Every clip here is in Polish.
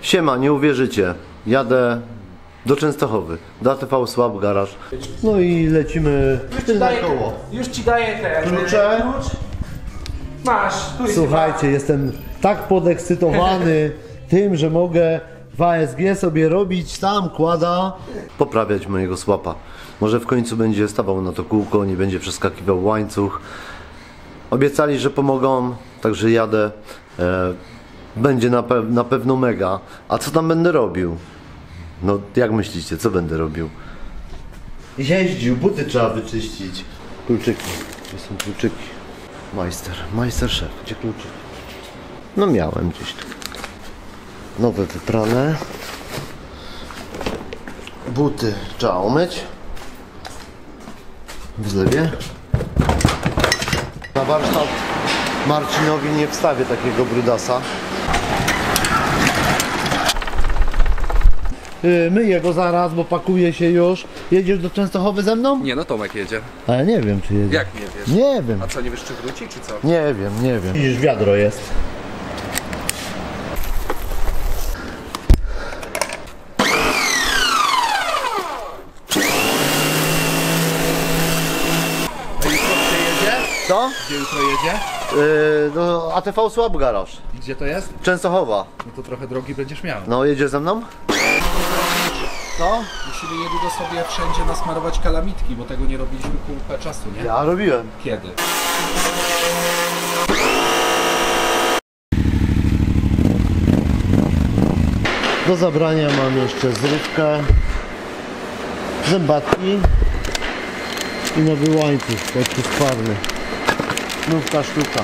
Siema, nie uwierzycie. Jadę do Częstochowy, do ATV Swap Garage. No i lecimy tylne koło. Już ci daję te Klucze. Masz. Słuchajcie, jestem tak podekscytowany tym, że mogę w ASG sobie robić tam kłada. Poprawiać mojego słapa. Może w końcu będzie stawał na to kółko, nie będzie przeskakiwał łańcuch. Obiecali, że pomogą, także jadę. Będzie na pewno mega. A co tam będę robił? No jak myślicie, co będę robił? Jeździł, buty trzeba wyczyścić. Kluczyki, gdzie są kluczyki? Majster szef, gdzie kluczyki? No miałem gdzieś tu. Nowe wyprane. Buty trzeba umyć. W zlewie. Na warsztat Marcinowi nie wstawię takiego brudasa. Myję go zaraz, bo pakuje się już. Jedziesz do Częstochowy ze mną? Nie, no Tomek jedzie. Ale nie wiem, czy jedzie. Jak nie wiesz? Nie wiem. A co, nie wiesz, czy wróci, czy co? Nie wiem. Widzisz, wiadro jest. A jutro gdzie jedzie? Co? Gdzie jutro jedzie? No, ATV Swap Garage. I gdzie to jest? Częstochowa. No to trochę drogi będziesz miał. No, jedzie ze mną? Co? Musimy niedługo sobie wszędzie nasmarować kalamitki, bo tego nie robiliśmy kupę czasu, nie? Ja robiłem. Kiedy? Do zabrania mam jeszcze zrywkę, zębatki i nowy łańcuch, taki skwarny. Nówka sztuka.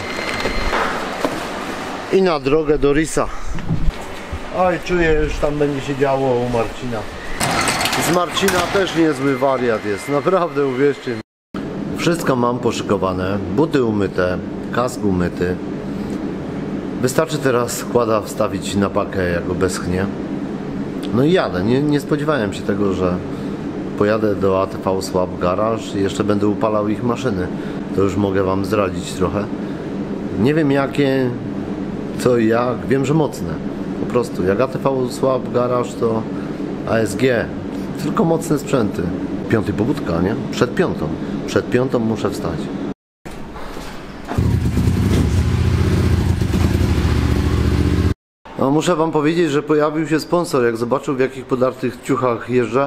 I na drogę do Risa. Oj, czuję, już tam będzie się działo u Marcina. Z Marcina też niezły wariat jest, naprawdę, uwierzcie mi. Wszystko mam poszykowane, buty umyte, kask umyty. Wystarczy teraz składa wstawić na pakę, jak go beschnie. No i jadę. Nie spodziewałem się tego, że pojadę do ATV Swap Garage i jeszcze będę upalał ich maszyny. To już mogę wam zdradzić trochę. Nie wiem jakie, co i jak, wiem, że mocne. Po prostu, jak ATV Swap Garage to ASG. Tylko mocne sprzęty. Piątej pobudka, nie? Przed piątą. Przed piątą muszę wstać. No, muszę wam powiedzieć, że pojawił się sponsor. Jak zobaczył, w jakich podartych ciuchach jeżdżę,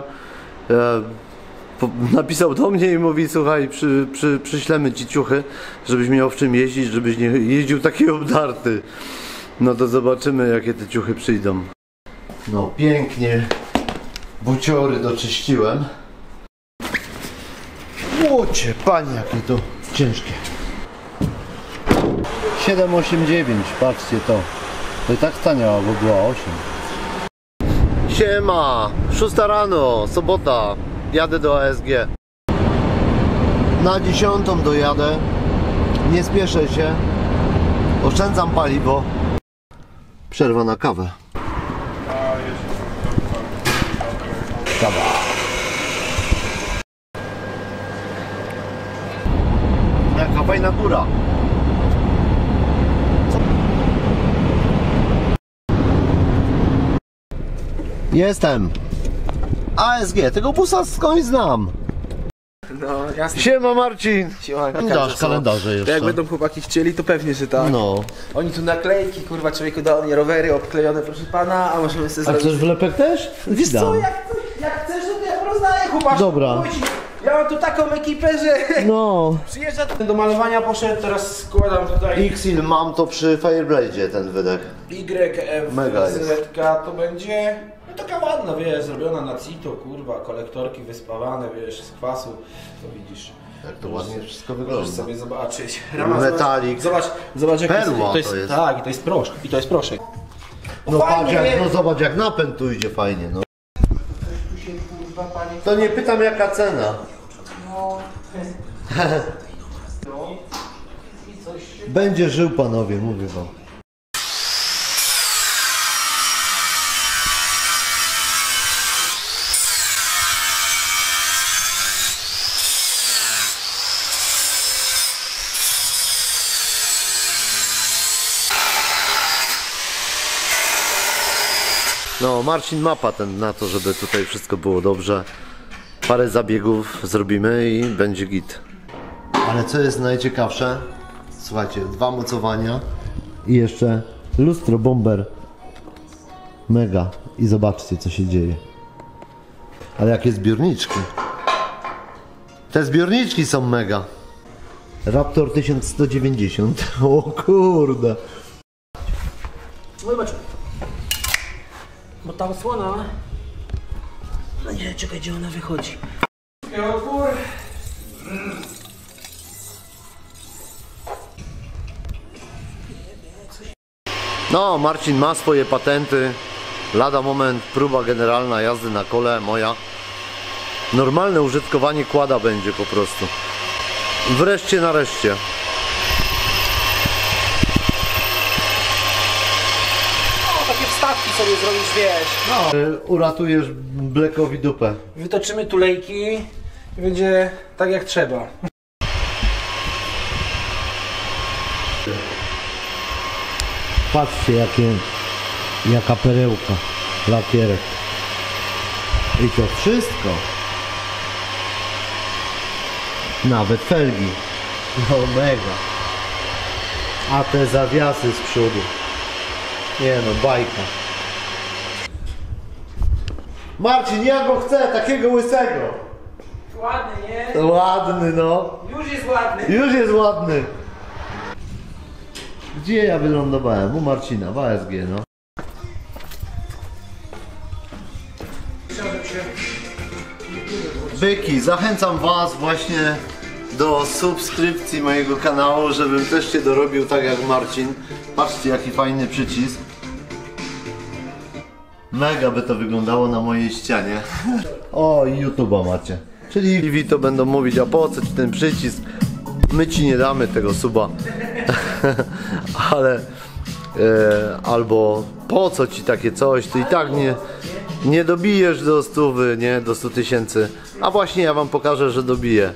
napisał do mnie i mówi: słuchaj, przyślemy ci ciuchy, żebyś miał w czym jeździć, żebyś nie jeździł taki obdarty. No to zobaczymy, jakie te ciuchy przyjdą. No pięknie buciory doczyściłem. Łocie, panie, jakie to ciężkie. 789, patrzcie to. To i tak staniało, bo była 8. Siema! 6 rano, sobota. Jadę do ASG. Na 10 dojadę. Nie spieszę się. Oszczędzam paliwo. Przerwa na kawę. Kawa. Jaka fajna góra. Jestem. ASG, tego busa skądś znam. No, jasne. Siema Marcin. Kalendarze jeszcze. Jak będą chłopaki chcieli, to pewnie, że tak. No. Oni tu naklejki, kurwa, człowieku dał mnie rowery obklejone, proszę pana, a możemy sobie A zrobić... chcesz wlepek też? Wiesz co, jak chcesz, to ja rozdaję, chłopak. Dobra. Ja mam tu taką ekipę, że... No. Przyjeżdża do malowania, poszedł, teraz składam tutaj... Xil mam to przy Fireblade'zie ten wydech. Mega jest. YF to będzie... No taka ładna, wiesz, zrobiona na cito, kurwa, kolektorki wyspawane, wiesz, z kwasu, to widzisz. Jak to ładnie wszystko Możesz wygląda. sobie zobaczyć. Metalik. Zobacz jak Perła to jest. Tak, i to jest proszek. I to jest proszek. No patrz, no zobacz jak napęd tu idzie fajnie, no. To nie pytam jaka cena. Będzie żył, panowie, mówię wam. No, Marcin ma patent na to, żeby tutaj wszystko było dobrze. Parę zabiegów zrobimy i będzie git. Ale co jest najciekawsze? Słuchajcie, 2 mocowania i jeszcze lustro bomber. Mega. I zobaczcie, co się dzieje. Ale jakie zbiorniczki. Te zbiorniczki są mega. Raptor 1190. O kurde. Zobacz. Bo ta osłona... No nie, czekaj, gdzie ona wychodzi. Opór. No, Marcin ma swoje patenty. Lada moment, próba generalna jazdy na kole moja. Normalne użytkowanie kłada będzie po prostu. Wreszcie nareszcie. No, takie wstawki sobie zrobisz, wiesz. No. Uratujesz Blackowi dupę. Wytoczymy tulejki i będzie tak jak trzeba. Patrzcie jaka perełka, lakierek. I to wszystko. Nawet felgi. No mega. A te zawiasy z przodu. Nie no, bajka. Marcin, ja go chcę, takiego łysego. Ładny, nie? Ładny no. Już jest ładny. Już jest ładny. Gdzie ja wylądowałem? U Marcina, w ASG, no. Byki, zachęcam Was właśnie do subskrypcji mojego kanału, żebym też się dorobił tak jak Marcin. Patrzcie, jaki fajny przycisk. Mega by to wyglądało na mojej ścianie. O, i YouTube'a macie. Czyli TV to będą mówić, a po co Ci ten przycisk? My Ci nie damy tego suba. Ale albo po co Ci takie coś? Ty i tak nie dobijesz do 100, nie? Do 100 000. A właśnie ja Wam pokażę, że dobiję.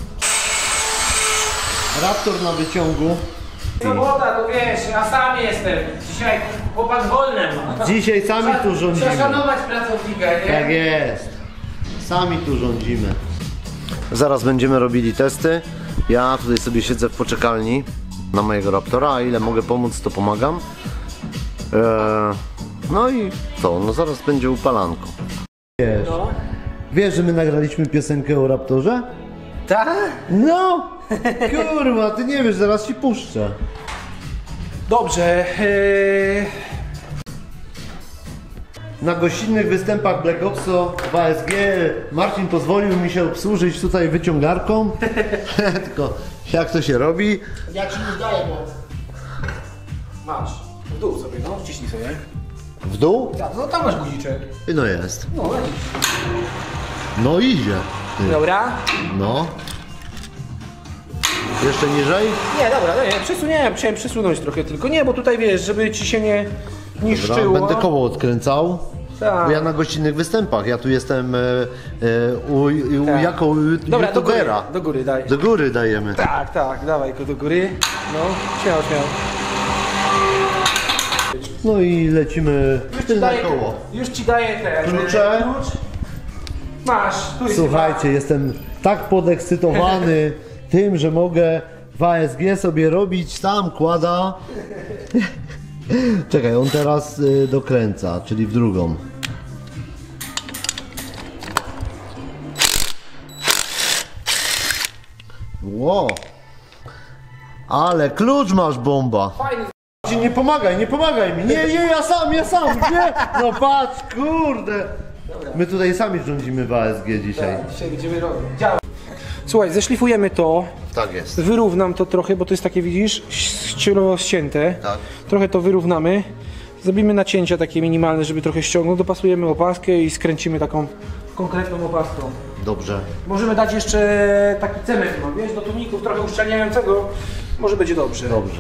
Raptor na wyciągu. Sobota, to wiesz, ja sam jestem. Dzisiaj chłopak wolny ma. Dzisiaj sami tu rządzimy. Trzeba szanować pracownika, nie? Tak jest. Sami tu rządzimy. Zaraz będziemy robili testy. Ja tutaj sobie siedzę w poczekalni na mojego Raptora, a ile mogę pomóc, to pomagam. No i co? No zaraz będzie upalanko. Wiesz, No. wiesz, że my nagraliśmy piosenkę o Raptorze? Tak? No! Kurwa, ty nie wiesz, zaraz ci puszczę. Dobrze. Na gościnnych występach Black Opso w ASG Marcin pozwolił mi się obsłużyć tutaj wyciągarką. Tylko jak to się robi? Ja ci nie daję, bo... Masz. W dół sobie, no. Wciśnij sobie. W dół? Tak, no tam masz guziczek. No jest. No, lecisz. No idzie. Ty. Dobra. No. Jeszcze niżej? Nie, dobra, nie, przesunię, chciałem przesunąć trochę tylko. Nie, bo tutaj wiesz, żeby ci się nie niszczyło. Będę koło odkręcał. Tak. Bo ja na gościnnych występach. Ja tu jestem Tak. jako Dobra, youtubera. do góry daj. Do góry dajemy. Tak, tak, dawaj go do góry. No, śmiało, śmiało. No i lecimy tylne Daję- koło. Już ci daję ten Klucze? klucz. Masz, tu jest Słuchajcie, jestem tak podekscytowany tym, że mogę w ASG sobie robić tam kłada. Czekaj, on teraz dokręca, czyli w drugą. Ło! Ale klucz masz, bomba! fajny. Nie pomagaj mi! Nie, ja sam! Nie! No patrz, kurde! My tutaj sami rządzimy w ASG dzisiaj. Dzisiaj będziemy robić. Działa. Słuchaj, zeszlifujemy to, Tak jest. wyrównam to trochę, bo to jest takie, widzisz, ścierowo ścięte. Tak. Trochę to wyrównamy. Zrobimy nacięcia takie minimalne, żeby trochę ściągnąć. Dopasujemy opaskę i skręcimy taką konkretną opaską. Dobrze. Możemy dać jeszcze taki cement, no, wiesz, do tuników trochę uszczelniającego. Może będzie dobrze. Dobrze.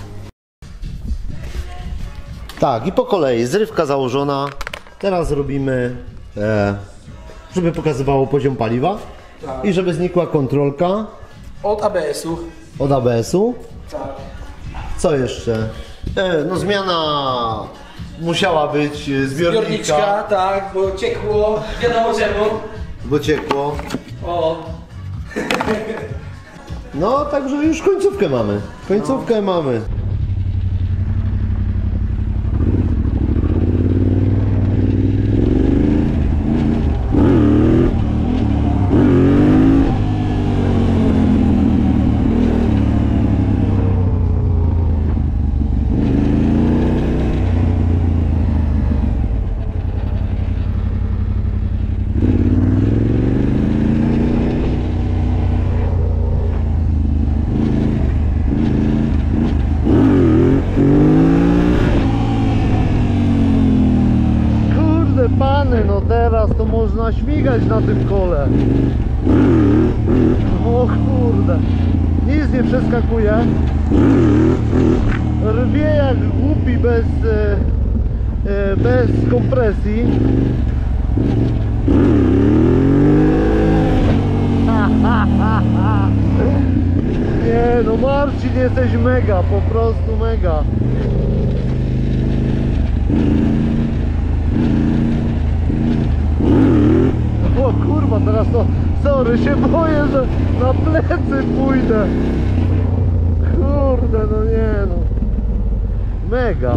Tak, i po kolei zrywka założona. Teraz robimy, żeby pokazywało poziom paliwa Tak. i żeby znikła kontrolka Od ABS-u. od ABS-u. Tak. Co jeszcze? No zmiana musiała być zbiorniczka, Zbiorniczka, tak, bo ciekło, wiadomo czemu. bo ciekło. O, No, także już końcówkę mamy. Końcówkę mamy. Pany, no teraz to można śmigać na tym kole. O kurde, nic nie przeskakuje. Rwie jak głupi bez kompresji. Nie no, Marcin, jesteś mega, po prostu mega. O kurwa, teraz to, sorry, się boję, że na plecy pójdę. Kurde, no nie no. Mega.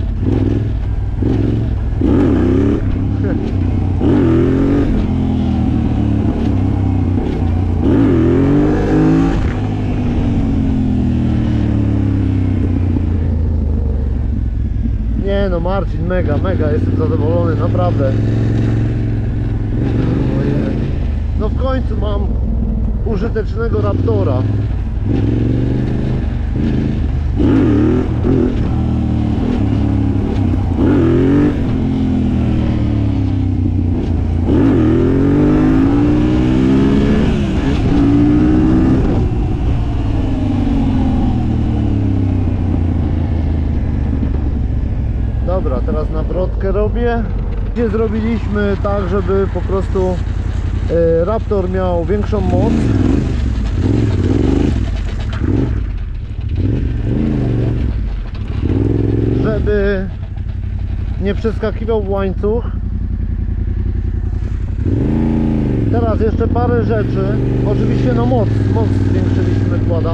Nie no, Marcin, mega, mega, jestem zadowolony, naprawdę. No w końcu mam użytecznego Raptora. Dobra, teraz nawrotkę robię. Zrobiliśmy tak, żeby po prostu Raptor miał większą moc. Żeby nie przeskakiwał w łańcuch. Teraz jeszcze parę rzeczy. Oczywiście no moc zwiększyliśmy kłada.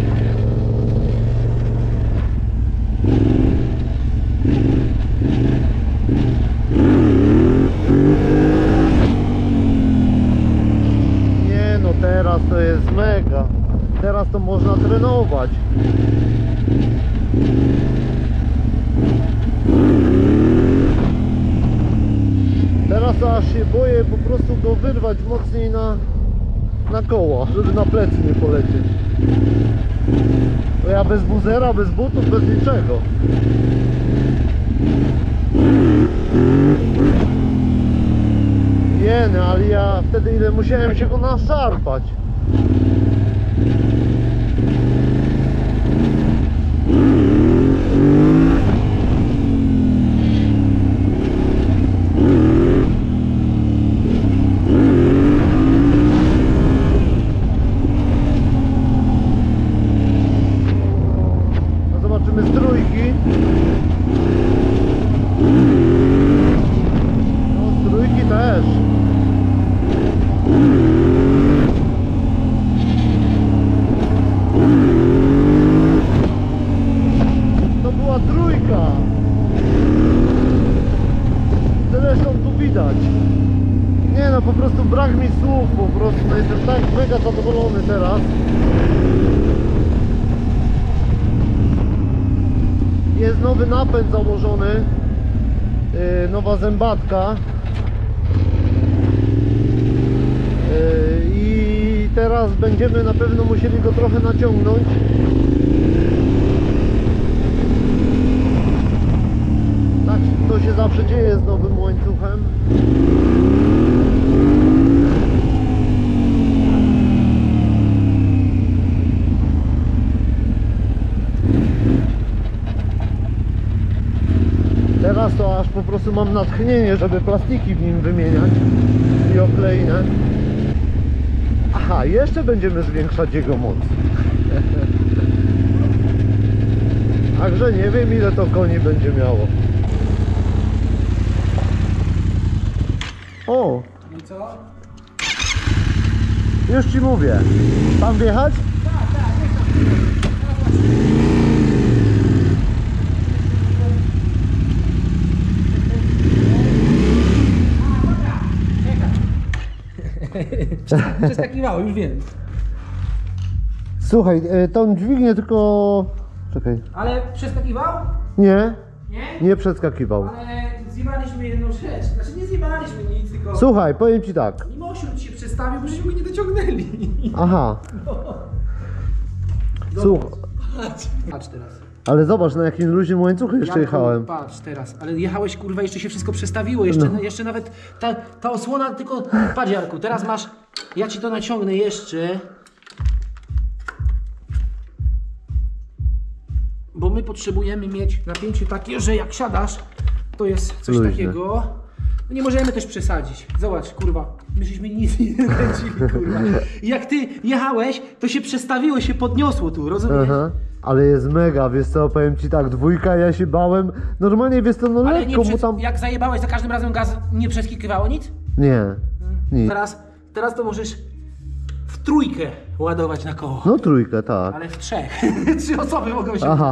Teraz to jest mega. Teraz to można trenować. Teraz to aż się boję po prostu go wyrwać mocniej na koła, żeby na plecy nie polecieć. To ja bez buzera, bez butów, bez niczego. Jeny, ale ja wtedy ile musiałem się go naszarpać. No zobaczymy z trójki. No z trójki też. To była trójka. Zresztą tu widać. Nie no, po prostu brak mi słów, po prostu no, jestem tak mega zadowolony teraz. Jest nowy napęd założony, nowa zębatka. I teraz będziemy na pewno musieli go trochę naciągnąć. Tak to się zawsze dzieje z nowym łańcuchem. Teraz to aż po prostu mam natchnienie, żeby plastiki w nim wymieniać i okleinę. Aha, jeszcze będziemy zwiększać jego moc. Także nie wiem, ile to koni będzie miało. O, No i co? już ci mówię. Tam wjechać? Przeskakiwało, już wiem. Słuchaj, tą dźwignię tylko... Czekaj. Ale przeskakiwał? Nie, Nie? nie przeskakiwał. Ale zjebaliśmy jedną rzecz. Znaczy nie zjebaliśmy nic, tylko... Słuchaj, powiem ci tak. Mimosiu się przestawił, bo żeśmy go nie dociągnęli. Aha. Słuchaj, Patrz teraz. ale zobacz, na jakim luźnym łańcuchu jeszcze Janku, jechałem. Patrz teraz, ale jechałeś kurwa, jeszcze się wszystko przestawiło, jeszcze nawet ta osłona tylko... Patrz Jarku, teraz masz... Ja ci to naciągnę jeszcze. Bo my potrzebujemy mieć napięcie takie, że jak siadasz, to jest coś Luźne. takiego. No nie możemy też przesadzić. Zobacz, kurwa, my żeśmy nic nie kręcili, kurwa. I jak ty jechałeś, to się przestawiło, się podniosło tu, rozumiesz? Aha. Ale jest mega, wiesz co, powiem ci tak, dwójka, ja się bałem. Normalnie, wiesz co, no Ale nie lekko mu tam... jak zajebałeś za każdym razem gaz, nie przeskikywało nic? Nie, nic. Teraz to możesz w trójkę ładować na koło. No trójkę, tak. Ale w trzech. 3 osoby mogą się... Aha.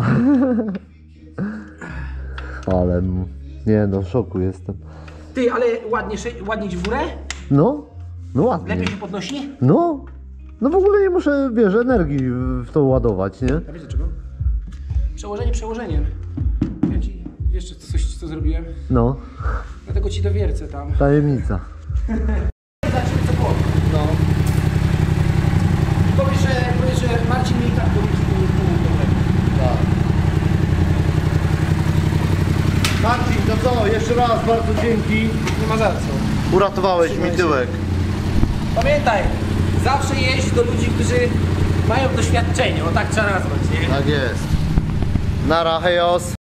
Ale... Nie no, w szoku jestem. Ty, ale ładnie ci w górę? No, no ładnie. Lepiej się podnosi? No, no w ogóle nie muszę, wiesz, energii w to ładować, nie? A wiesz dlaczego? Przełożenie przełożeniem. Ja ci jeszcze coś co zrobiłem. No, Dlatego ci dowiercę tam. tajemnica. Zobaczymy co powie. No. Powiesz, że Marcin mi tak powiedział, że Tak. Marcin, to co? Jeszcze raz bardzo dzięki. nie ma za co. Uratowałeś mi tyłek. Pamiętaj, zawsze jeźdź do ludzi, którzy mają doświadczenie, o tak trzeba nazwać, nie? Tak jest. Nara, hejos.